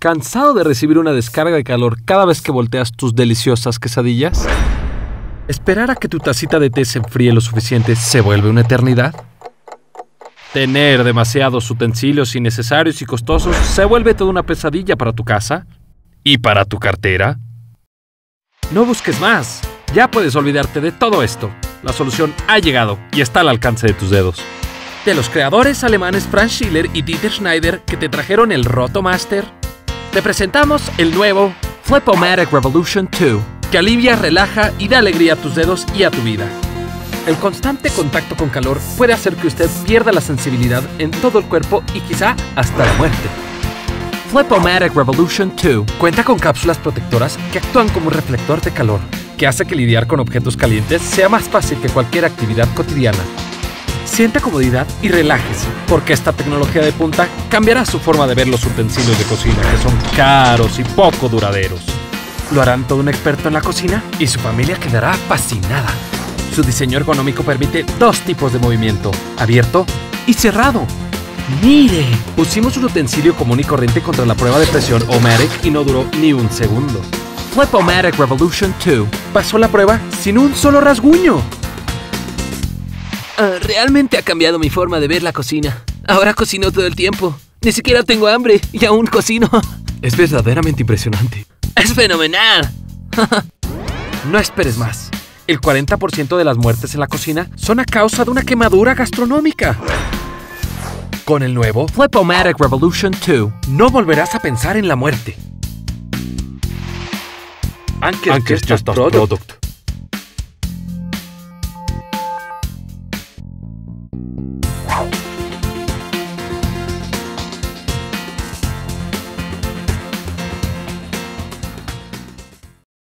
¿Cansado de recibir una descarga de calor cada vez que volteas tus deliciosas quesadillas? ¿Esperar a que tu tacita de té se enfríe lo suficiente se vuelve una eternidad? ¿Tener demasiados utensilios innecesarios y costosos se vuelve toda una pesadilla para tu casa? ¿Y para tu cartera? No busques más. Ya puedes olvidarte de todo esto. La solución ha llegado y está al alcance de tus dedos. De los creadores alemanes Franz Schiller y Dieter Schneider que te trajeron el Rotomaster, te presentamos el nuevo Flip-O-Matic Revolution 2, que alivia, relaja y da alegría a tus dedos y a tu vida. El constante contacto con calor puede hacer que usted pierda la sensibilidad en todo el cuerpo y quizá hasta la muerte. Flip-O-Matic Revolution 2 cuenta con cápsulas protectoras que actúan como un reflector de calor, que hace que lidiar con objetos calientes sea más fácil que cualquier actividad cotidiana. Sienta comodidad y relájese, porque esta tecnología de punta cambiará su forma de ver los utensilios de cocina, que son caros y poco duraderos. Lo harán todo un experto en la cocina y su familia quedará fascinada. Su diseño ergonómico permite dos tipos de movimiento, abierto y cerrado. ¡Mire! Pusimos un utensilio común y corriente contra la prueba de presión O-Matic y no duró ni un segundo. Flip-O-Matic Revolution 2 pasó la prueba sin un solo rasguño. Realmente ha cambiado mi forma de ver la cocina. Ahora cocino todo el tiempo. Ni siquiera tengo hambre y aún cocino. Es verdaderamente impresionante. ¡Es fenomenal! No esperes más. El 40% de las muertes en la cocina son a causa de una quemadura gastronómica. Con el nuevo Flip-O-Matic Revolution 2, no volverás a pensar en la muerte. Anker's just a product.